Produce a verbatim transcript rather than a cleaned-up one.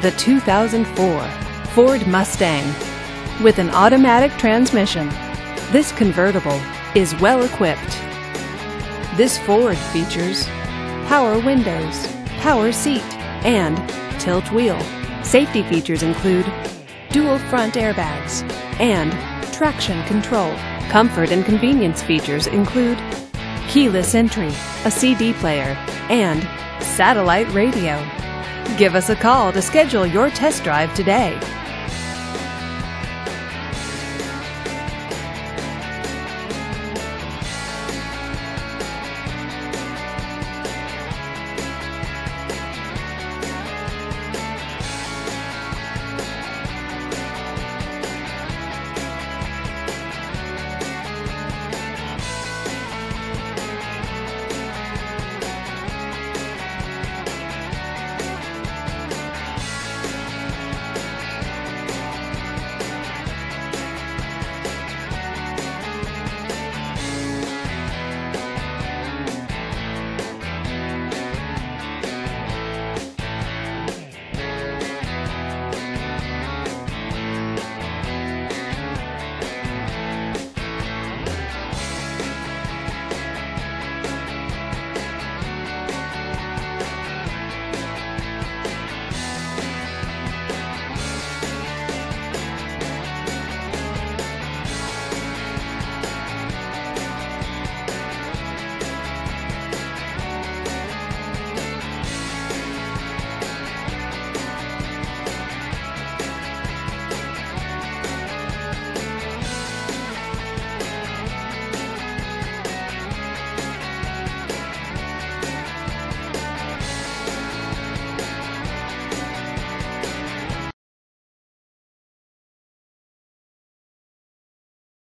the two thousand four Ford Mustang. With an automatic transmission, this convertible is well equipped. This Ford features power windows, power seat, and tilt wheel. Safety features include dual front airbags and traction control. Comfort and convenience features include keyless entry, a C D player, and satellite radio. Give us a call to schedule your test drive today.